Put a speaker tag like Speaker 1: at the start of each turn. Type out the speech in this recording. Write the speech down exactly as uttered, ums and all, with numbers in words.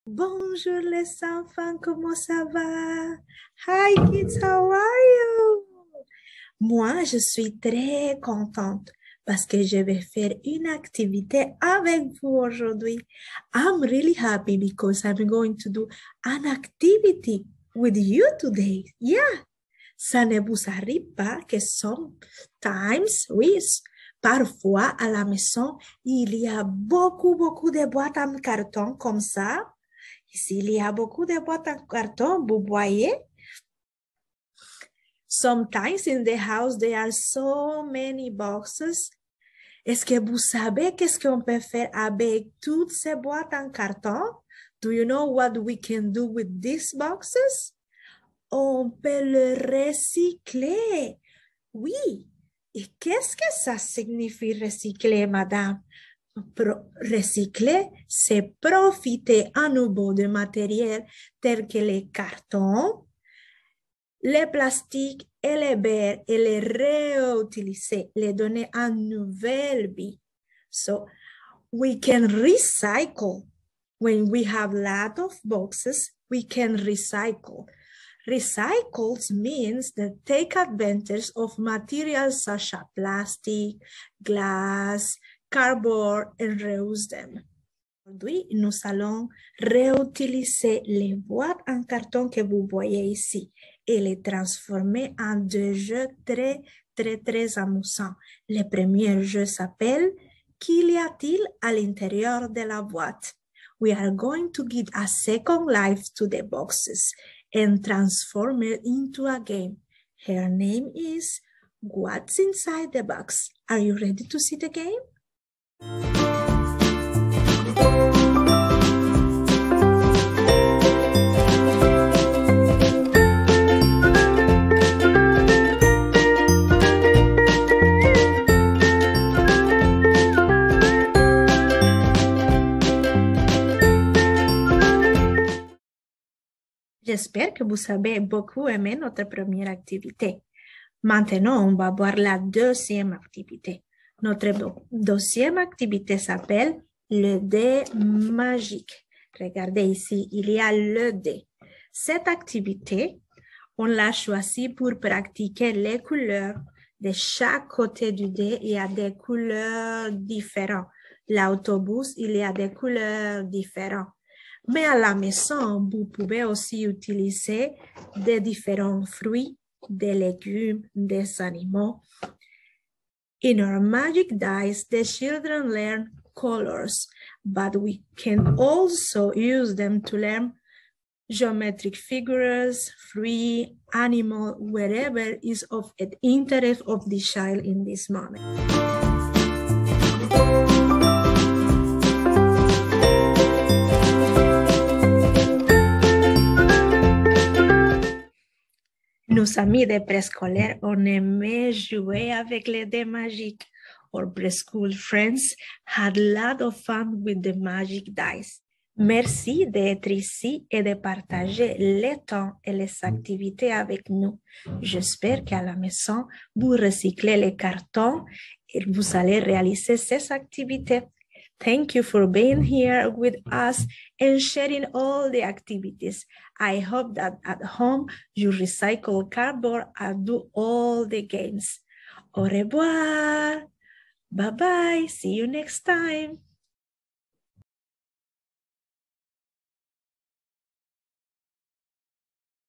Speaker 1: Bonjour les enfants, comment ça va? Hi kids, how are you? Moi, je suis très contente parce que je vais faire une activité avec vous aujourd'hui. I'm really happy because I'm going to do an activity with you today. Yeah. Ça ne vous arrive pas que sometimes, oui, parfois à la maison, il y a beaucoup, beaucoup de boîtes en carton comme ça. Ici, il y a beaucoup de boîtes en carton, vous voyez? Sometimes in the house, there are so many boxes. Est-ce que vous savez qu'est-ce qu'on peut faire avec toutes ces boîtes en carton? Do you know what we can do with these boxes? On peut le recycler. Oui. Et qu'est-ce que ça signifie recycler, madame? Pro recycler, c'est profiter à nouveau de matériel tel que les cartons, les plastiques et les verres et les réutiliser, les donner une nouvelle vie. So, we can recycle. When we have a lot of boxes, we can recycle. Recycles means that take advantage of materials such as plastic, glass, cardboard, and reuse them. Aujourd'hui, nous allons réutiliser les boîtes en carton que vous voyez ici et les transformer en deux jeux très, très, très amusants. Le premier jeu s'appelle « Qu'y a-t-il à l'intérieur de la boîte ?» We are going to give a second life to the boxes and transform it into a game. Her name is What's Inside the Box? Are you ready to see the game? J'espère que vous avez beaucoup aimé notre première activité. Maintenant, on va voir la deuxième activité. Notre deuxième activité s'appelle le dé magique. Regardez ici, il y a le dé. Cette activité, on l'a choisie pour pratiquer les couleurs. De chaque côté du dé, il y a des couleurs différentes. L'autobus, il y a des couleurs différentes. Mais à la maison, vous pouvez aussi utiliser des différents fruits, des légumes, des animaux. In our magic dice, the children learn colors, but we can also use them to learn geometric figures, fruit, animal, whatever is of interest of the child in this moment. Nos amis de préscolaire, on aimait jouer avec les dés magiques. Our preschool friends had a lot of fun with the magic dice. Merci d'être ici et de partager le temps et les activités avec nous. J'espère qu'à la maison, vous recyclez les cartons et vous allez réaliser ces activités. Thank you for being here with us and sharing all the activities. I hope that at home you recycle cardboard and do all the games. Au revoir. Bye-bye. See you next time.